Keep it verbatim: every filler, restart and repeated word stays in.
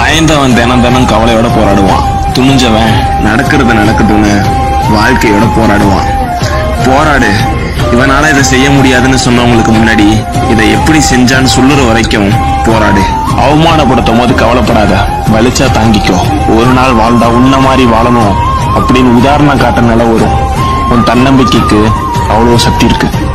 பயந்தவன் தினம் தினம் கவலையோட போராடுவான். துணிஞ்சவன் நடக்கிறது நடக்குதுன்னு வாழ்க்கையோட போராடுவான். போராடு. இவனால இதை செய்ய முடியாதுன்னு சொன்னவங்களுக்கு முன்னாடி இதை எப்படி செஞ்சான்னு சொல்லுற வரைக்கும் போராடு. அவமானப்படுத்தும் போது கவலைப்படாத, வலிச்சா தாங்கிக்கோ. ஒரு நாள் வாழ்ந்தா உன்ன மாதிரி வாழணும் அப்படின்னு உதாரணம் காட்ட நிலை வரும். உன் தன்னம்பிக்கைக்கு அவ்வளவு சக்தி இருக்கு.